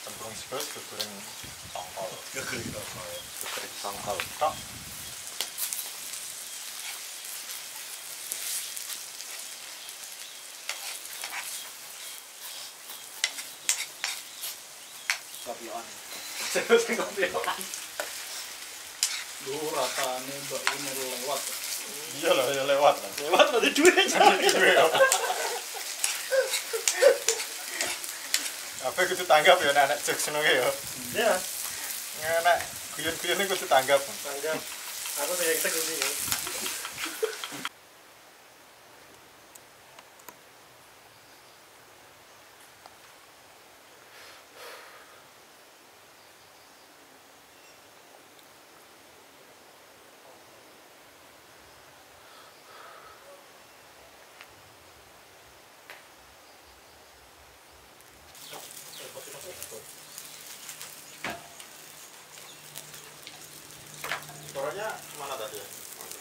Cemplung sego goreng tongkol. Goreng tongkol. Goreng tongkol tok. Kopi on. Kopi on. Lu rasane mbak ini lewat. Iya lah, ya lewat lah. Lewat berarti duitnya. Apa kudu tanggap ya anak jok seneng ya. Iya. Nek guyon-guyon iki kudu tanggap. Tanggap. Aku tuh yang teguh sih. Suaranya mana tadi ya?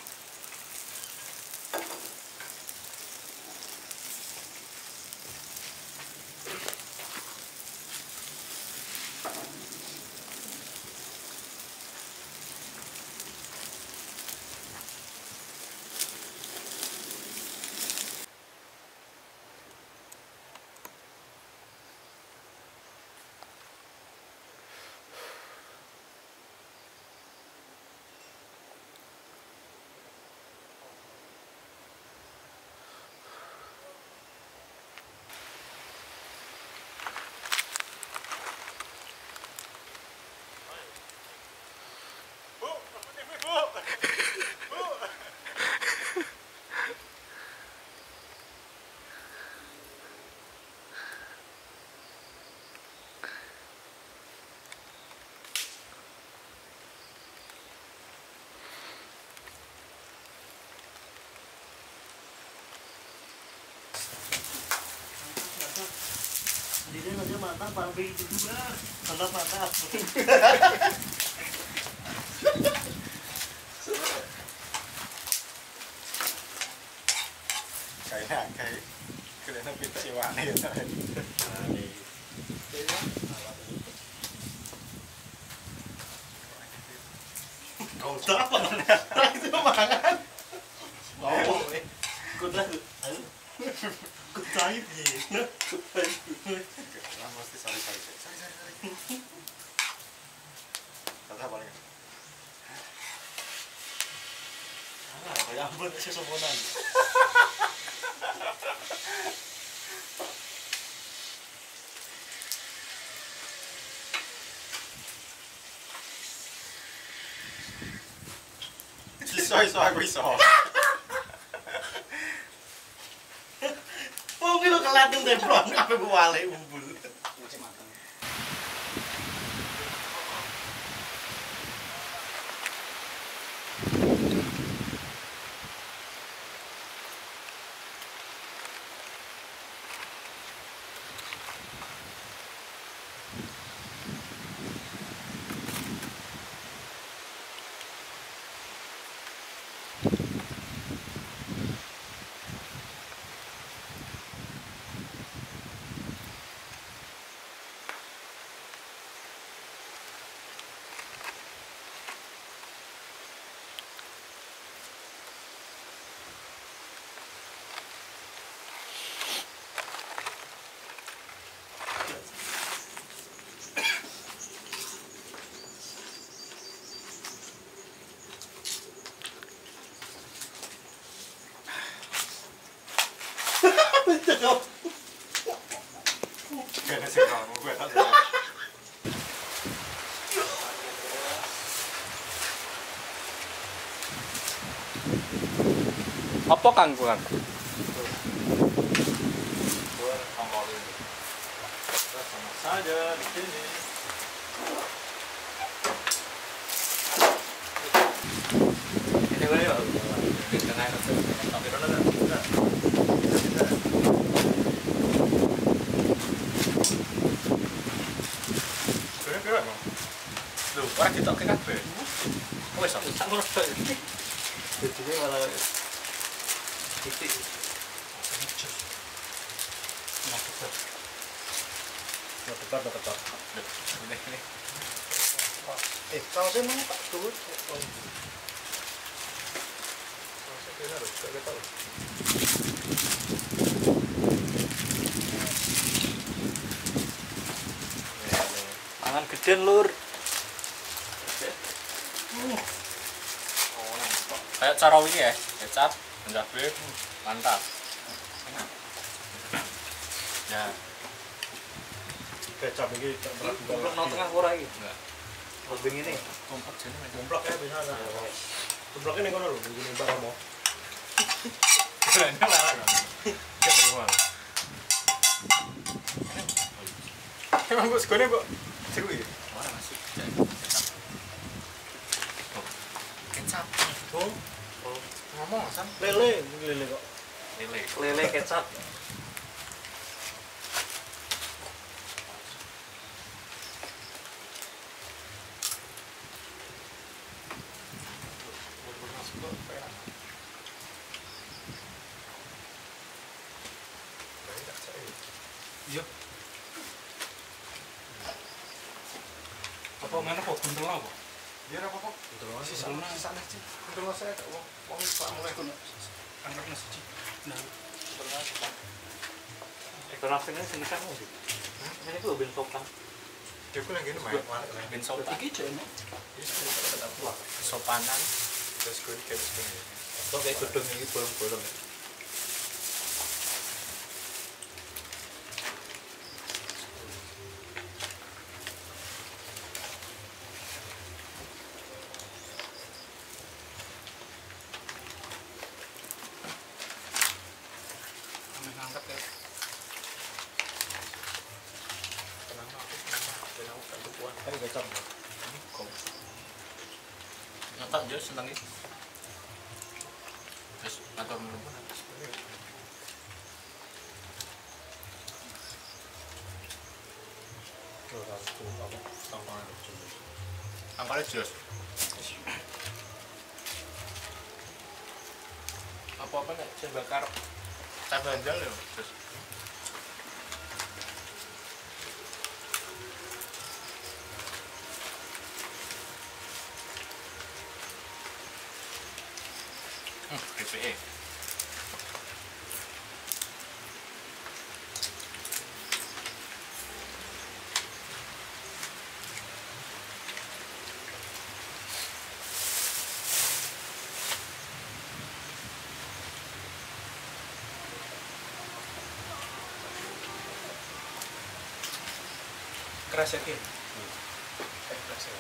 Dia aja mantap, pabrik juga. Mantap mantap. Kayak kena pintu siwane ya. Kau tak apa? Itu mangan. Oh, kuda. Kucai dia. Lah mesti sari-sari. Kata paling. Ya ampun, sesoponan. Iso aku iso. Oh, kilo kelating templon, apa gue wale umbul. Kena sing kamu gue tak. Apa kang kurang? Sama saja di sini. Ini gue yuk. Dengan itu. Tapi dulu kan. Kira-kira no. Loh, orang kita oke kabeh. Wes aku Tak ngerti. Jadi malah titik. Nah, tetap. Tetap. Ini. Sausnya mana Pak? Turut. Sausnya kena loh, gak tahu. Mangan geden lur. Kayak cara ini ya, kecap, cabai, mantap. Enak. Ya, Kecap ini tak berat. komplek nang tengah ora iki. Enggak. Lebih ini. Kompak jadi macam. Gomplak ya bisa ada. Gomplaknya nih kono lho, begini Pak Romo. Kerennya lah kan. Keteruan. Emang kok segone kok seru ya? Mana masih? Kecap. Oh, Ngomong San. lele kok. Lele. Lele kecap. Iya. Apa mana kok buntel apa? Biar apa kok? Buntel Sisa sana sih. Buntel saya tak wong Pak mulai kono. Angkat nasi. Nah, Ekor nafsunya sini kamu sih. Ini tuh ben sopan. dia pun lagi main mana lah. Ben sopan. Iki jane. Sopanan. Terus gue kayak segini. Kok kayak gedung ini bolong-bolong ya. Angkat ya. Kenapa kan tuan. Kayak kecap. Ini kok. Nyatak dia seneng iki. Terus ngatur menurut Angkatnya jelas. apa-apa nek saya bakar Saya banjal ya. Terus PPE. keras ya Ki? Keras ya.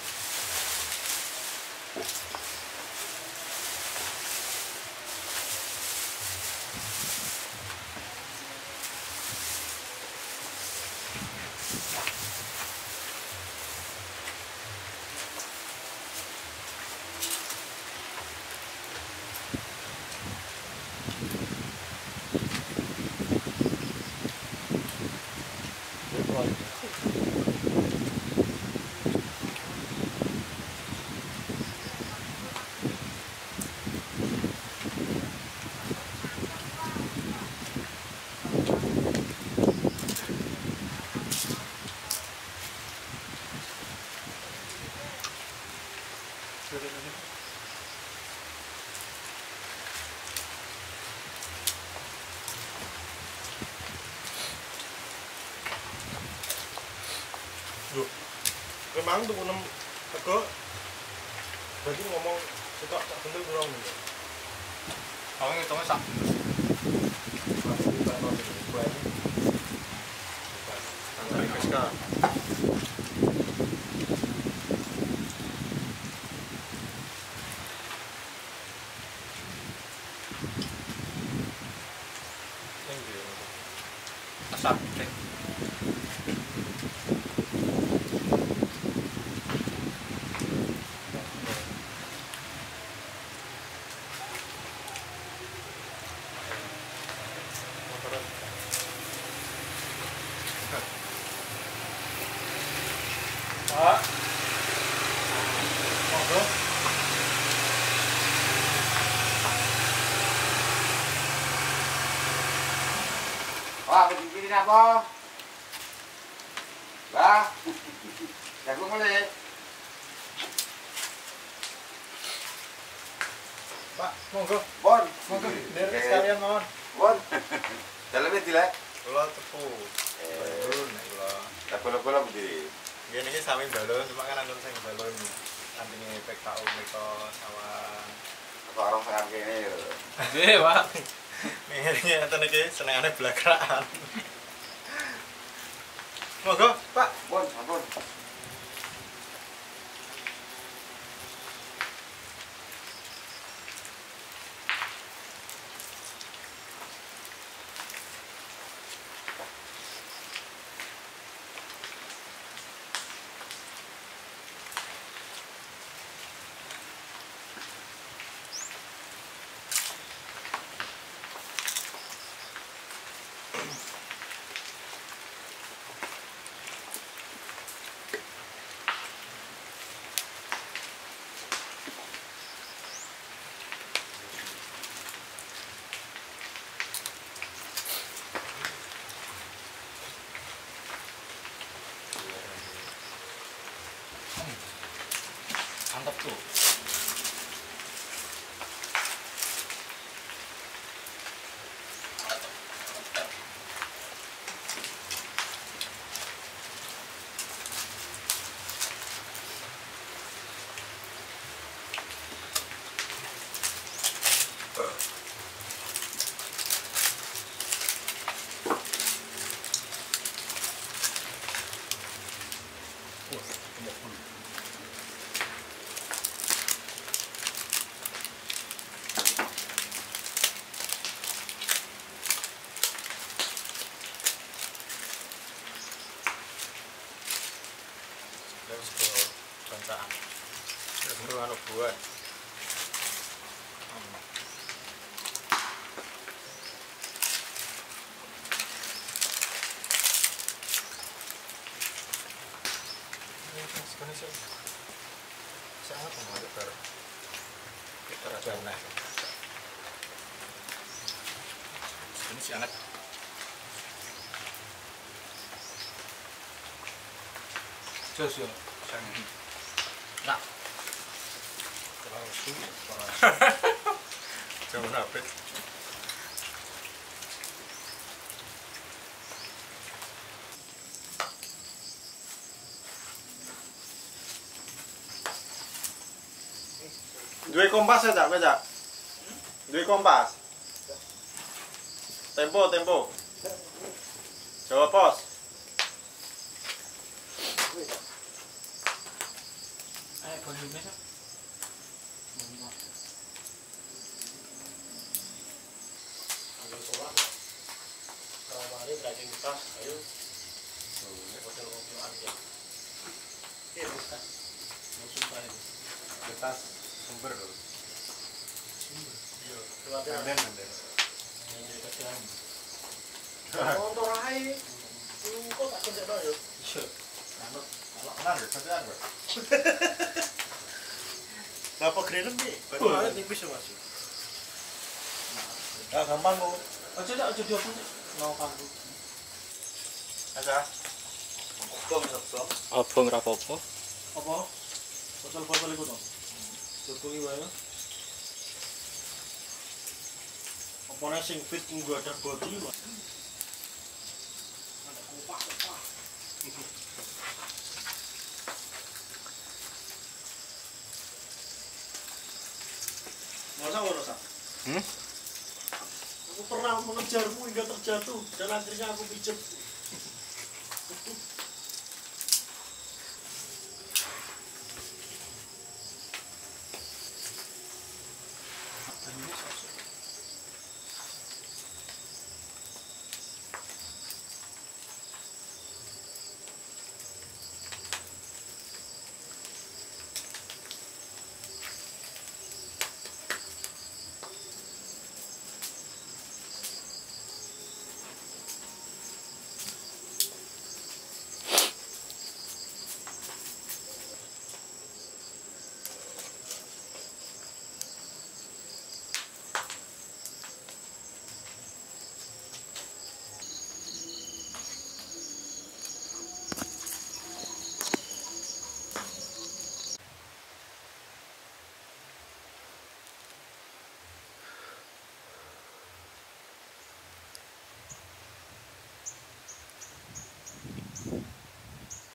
Loh, memang tuh enam teko. Berarti ngomong suka tak bener kurang nih. Kalau ngitungnya sak. Aku buka nol ini, buka ini. Tangan Kiska. Thank you. Asap. Pak. Monggo. Wah, begini apa? Wah. Lah. Jago boleh. Pak, monggo. Bon. Monggo, derek sekalian mawon. Bon. Dalamnya dilek. Kula tepu. Balon nek kula. Tak kula-kula berdiri. Nggih niki sami balon, cuma kan anun sing balon. Sampinge PKU menika sawah. Apa orang sangat kene yo. Nggih, Pak. Nggih ngeten iki senengane blakrakan. Monggo, Pak. Bon, ampun. Mantap tuh. Terus ke bancaan. Terus anu buat. Ini sebenarnya sih sangat membantu bar kita rada aneh. Ini sih aneh. Jos yo. Nah, Terlalu sulit. Jangan apa? Duwe kompas ya, Cak? Cak? Duwe kompas. Tempo. Jawa Pos. ayo volume nya. Kertas sumber loh. Anden. Motor ae. Kok tak kondekno yo. Benar, kerjaan bro. Bapak grenem nih. Batu banget tipis Mas. Nah, gampang kok. Aja diopo. Mau kamu. Aja. Abang rapopo. Apa? Botol-botol iku to. Tutuki wae. Apa nek sing fit nggo ada body Mas. Ada kupak. Masa ngono sak? Aku pernah mengejarmu hingga terjatuh dan akhirnya aku pijet.